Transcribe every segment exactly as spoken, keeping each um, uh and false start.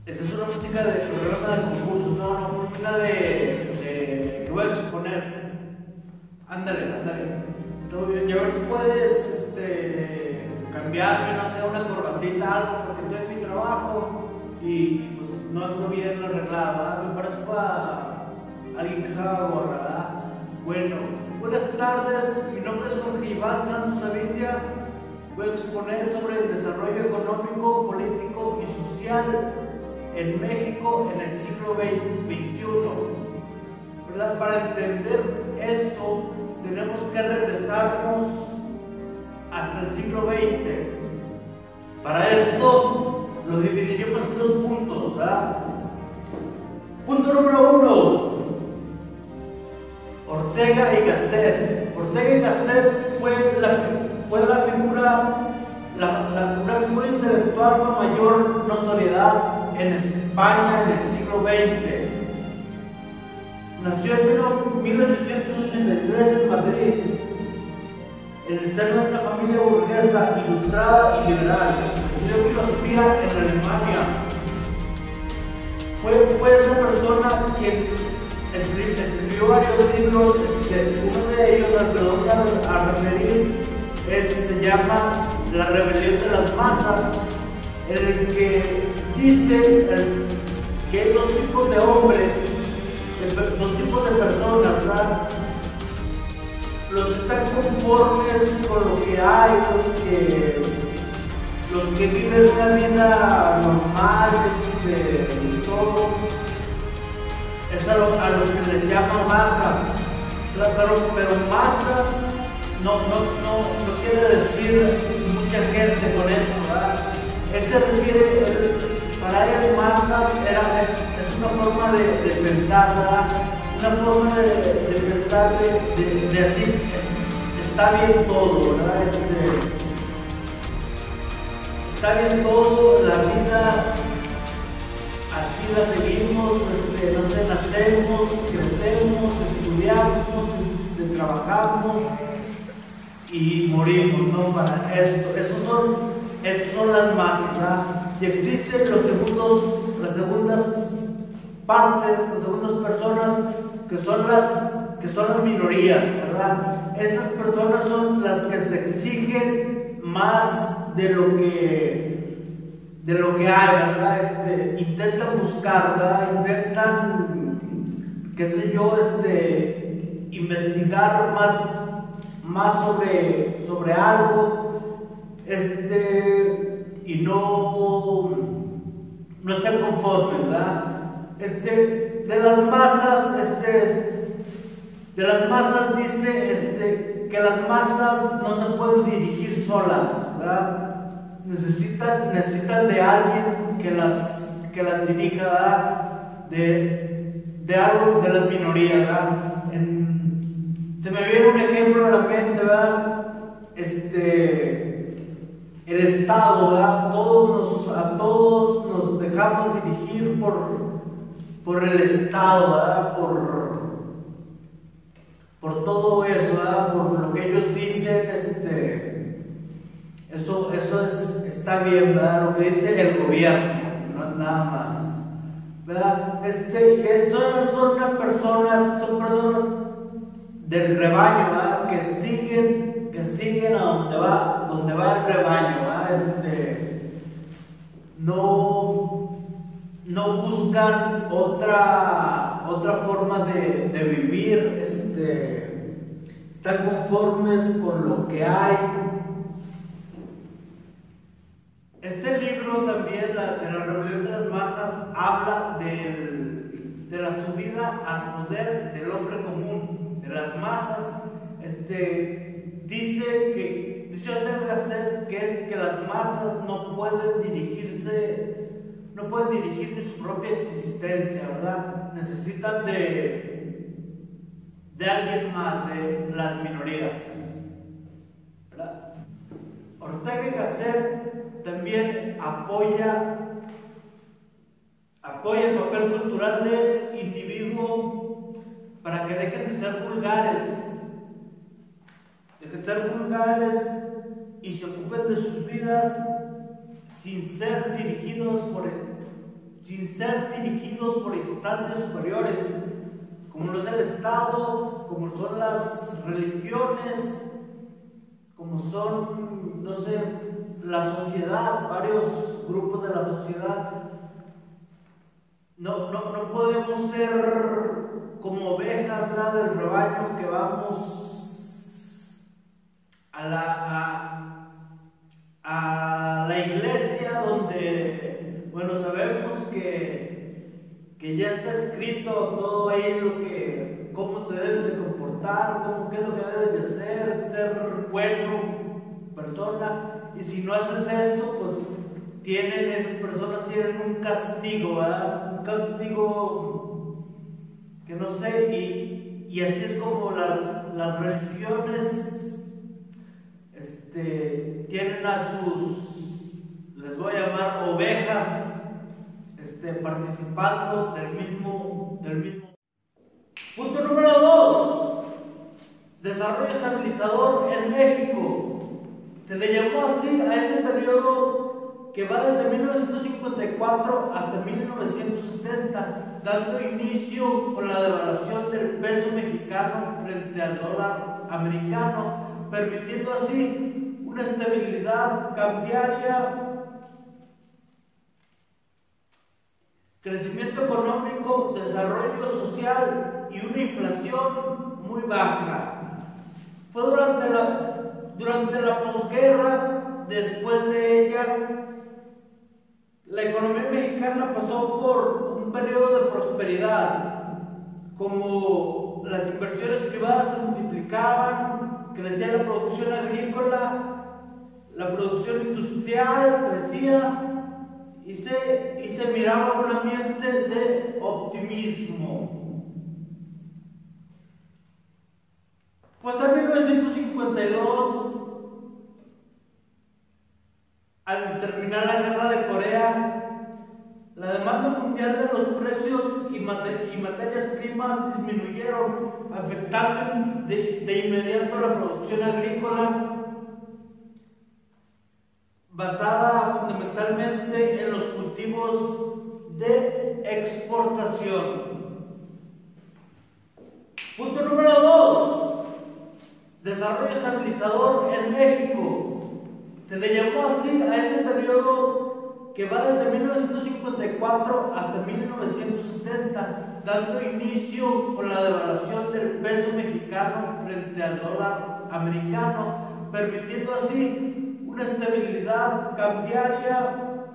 Esta es una música de programa de concurso, no, una música de, de que voy a exponer. Ándale, ándale. Todo bien. Y a ver si puedes este, cambiarme, no sé, una corbatita, algo, porque estoy en mi trabajo y, y pues no ando bien arreglado, ¿verdad? Me parezco a alguien que sabe gorra, ¿verdad? Bueno, buenas tardes, mi nombre es Jorge Iván Santos Avitia. Voy a exponer sobre el desarrollo económico, político y social en México en el siglo veintiuno. ¿Verdad? Para entender esto, tenemos que regresarnos hasta el siglo veinte. Para esto, lo dividiremos en dos puntos, ¿verdad? Punto número uno. Ortega y Gasset. Ortega y Gasset fue la, fue la figura, la, la, una figura intelectual con mayor notoriedad en España en el siglo veinte. Nació en mil ochocientos ochenta y tres en Madrid, en el seno de una familia burguesa, ilustrada y liberal. Estudió filosofía en Alemania. Fue, fue esa persona quien escribió, escribió varios libros. Este, uno de ellos, al que vamos a, a referir, es, se llama La rebelión de las masas, en el que dice el, que hay dos tipos de hombres, dos tipos de personas, ¿verdad? Los que están conformes con lo que hay, los que, los que viven una vida normal, este, y todo, es a, lo, a los que les llaman masas. Pero, pero masas no, no, no, no quiere decir mucha gente con eso, ¿verdad? Él se refiere, él, para él masas era, es, es una forma de, de pensar, ¿verdad? Una forma de, de pensar de, de, de así, es, está bien todo, ¿verdad? Este, está bien todo, la vida así la seguimos, este, no sé, nacemos, crecemos, estudiamos, este, trabajamos y morimos, ¿no? Para esto, esos son, estos son las masas, ¿verdad? Y existen los segundos, las segundas partes, las segundas personas que son las, que son las minorías, ¿verdad? Esas personas son las que se exigen más de lo que, de lo que hay, ¿verdad? Este, intentan buscar, ¿verdad? Intentan, qué sé yo, este, investigar más, más sobre, sobre algo, este, y no, no están conformes, ¿verdad? Este, de las masas, este, de las masas dice este, que las masas no se pueden dirigir solas, ¿verdad? Necesitan, necesitan de alguien que las, que las dirija, ¿verdad? De, de algo de las minorías, ¿verdad? En, se me viene un ejemplo a la mente, ¿verdad? Este, el Estado, ¿verdad? Todos nos, a todos nos dejamos dirigir por por el Estado, ¿verdad? Por, por todo eso, ¿verdad? Por lo que ellos dicen, este, eso, eso es, está bien, ¿verdad? Lo que dice el gobierno, no, nada más, ¿verdad? Este, y entonces son las personas, son personas del rebaño, ¿verdad? Que siguen, que siguen a donde va, donde va el rebaño, ¿verdad? Este, no no buscan otra, otra forma de, de vivir, este, están conformes con lo que hay. Este libro también, la, de la rebelión de las masas, habla del, de la subida al poder del hombre común, de las masas. Este, dice que, dice Ortega y Gasset que, que las masas no pueden dirigirse, no pueden dirigir ni su propia existencia, ¿verdad? Necesitan de, de alguien más, de las minorías, ¿verdad? Ortega y Gasset también apoya, apoya el papel cultural del individuo para que dejen de ser vulgares, dejen de ser vulgares y se ocupen de sus vidas sin ser dirigidos por el, sin dirigidos por instancias superiores, como lo es el Estado, como son las religiones, como son, no sé, la sociedad, varios grupos de la sociedad. No, no, no podemos ser como ovejas, ¿verdad?, del rebaño que vamos a la, a, a la iglesia donde, bueno, sabemos que, que ya está escrito todo ahí lo que, cómo te debes de comportar, cómo, qué es lo que debes de hacer, ser bueno persona, y si no haces esto, pues tienen, esas personas tienen un castigo, ¿verdad? Un castigo que no sé, y, y así es como las, las religiones este, tienen a sus, les voy a llamar ovejas, este, participando del mismo, del mismo. Punto número dos, desarrollo estabilizador en México. Se le llamó así a ese periodo que va desde mil novecientos cincuenta y cuatro hasta mil novecientos setenta, dando inicio con la devaluación del peso mexicano frente al dólar americano, permitiendo así una estabilidad cambiaria, crecimiento económico, desarrollo social y una inflación muy baja. Fue durante la Durante la posguerra, después de ella, la economía mexicana pasó por un periodo de prosperidad, como las inversiones privadas se multiplicaban, crecía la producción agrícola, la producción industrial crecía y se, y se miraba un ambiente de optimismo. Fue hasta mil novecientos cincuenta y dos, al terminar la guerra de Corea, la demanda mundial de los precios y, mater y materias primas disminuyeron, afectando de, de inmediato la producción agrícola, basada fundamentalmente en los cultivos de exportación. Punto número dos. Desarrollo estabilizador en México. Se le llamó así a ese periodo que va desde mil novecientos cincuenta y cuatro hasta mil novecientos setenta, dando inicio con la devaluación del peso mexicano frente al dólar americano, permitiendo así una estabilidad cambiaria,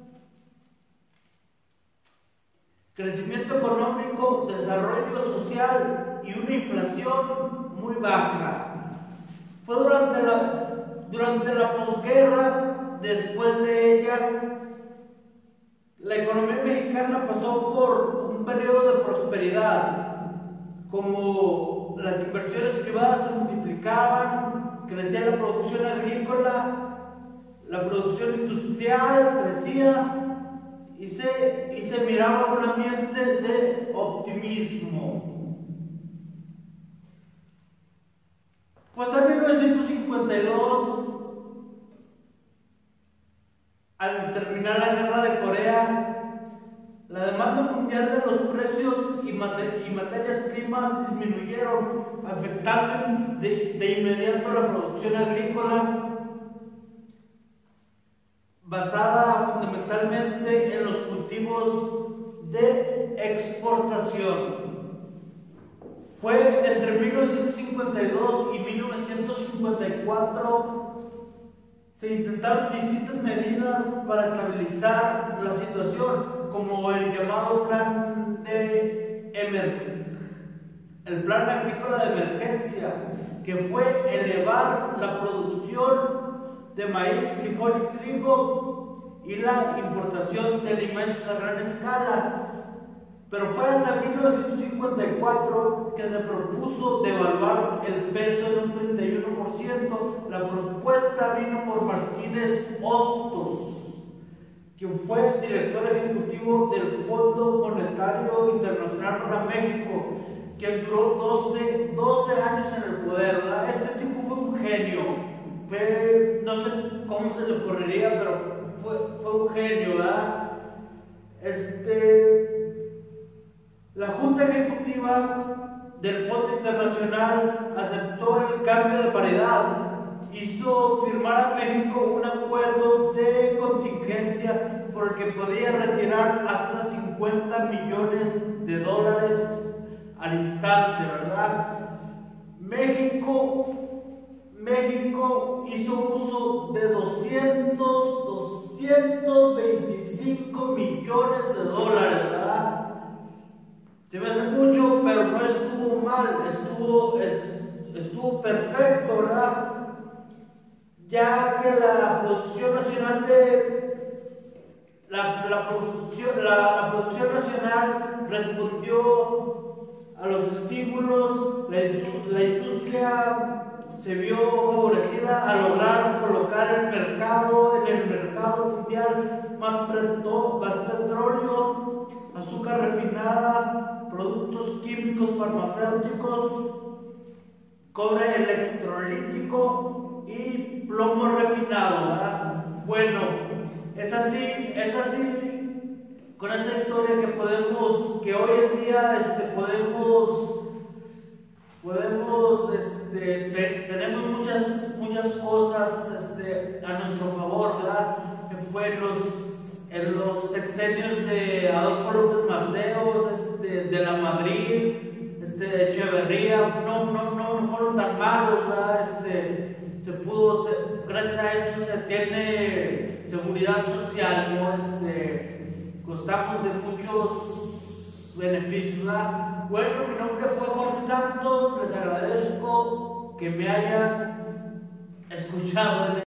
crecimiento económico, desarrollo social y una inflación muy baja. Fue durante la, durante la posguerra, después de ella, la economía mexicana pasó por un periodo de prosperidad, como las inversiones privadas se multiplicaban, crecía la producción agrícola, la producción industrial crecía y se, y se miraba un ambiente de optimismo. Fue hasta mil novecientos cincuenta y dos, al terminar la guerra de Corea, la demanda mundial de los precios y, mater y materias primas disminuyeron, afectando de, de inmediato la producción agrícola, basada fundamentalmente en los cultivos de exportación. Fue entre mil novecientos cincuenta y dos y mil novecientos cincuenta y cuatro se intentaron distintas medidas para estabilizar la situación, como el llamado plan de emergencia, el plan agrícola de emergencia, que fue elevar la producción de maíz, frijol y trigo y la importación de alimentos a gran escala. Pero fue hasta mil novecientos cincuenta y cuatro que se propuso devaluar el peso en un treinta y uno por ciento. La propuesta vino por Martínez Hostos, quien fue director ejecutivo del Fondo Monetario Internacional para México, quien duró doce, doce años en el poder, ¿verdad? Este tipo fue un genio. Fue, no sé cómo se le ocurriría, pero fue, fue un genio, ¿verdad? Este... Junta Ejecutiva del Fondo Internacional aceptó el cambio de paridad, hizo firmar a México un acuerdo de contingencia por el que podía retirar hasta cincuenta millones de dólares al instante, ¿verdad? México, México hizo uso de doscientos veinticinco millones de dólares, ¿verdad? Se me hace mucho, pero no estuvo mal, estuvo, es, estuvo perfecto, ¿verdad? Ya que la producción nacional de la, la, producción, la, la producción nacional respondió a los estímulos, la, la industria se vio favorecida a lograr colocar el mercado, en el mercado mundial más, preto, más petróleo, azúcar refinada, productos químicos farmacéuticos, cobre electrolítico y plomo refinado, ¿verdad? Bueno, es así, es así con esta historia que podemos, que hoy en día este, podemos, podemos, este, te, tenemos muchas, muchas cosas este, a nuestro favor, ¿verdad? Que fue en los, en los sexenios de Adolfo López Mateos, este, de la Madrid, este, Echeverría, no, no, no, no fueron tan malos, ¿verdad? Este, se pudo, se, gracias a eso se tiene seguridad social, ¿no? Este, gozamos de muchos beneficios, ¿verdad? Bueno, mi nombre fue Jorge Santos, les agradezco que me hayan escuchado.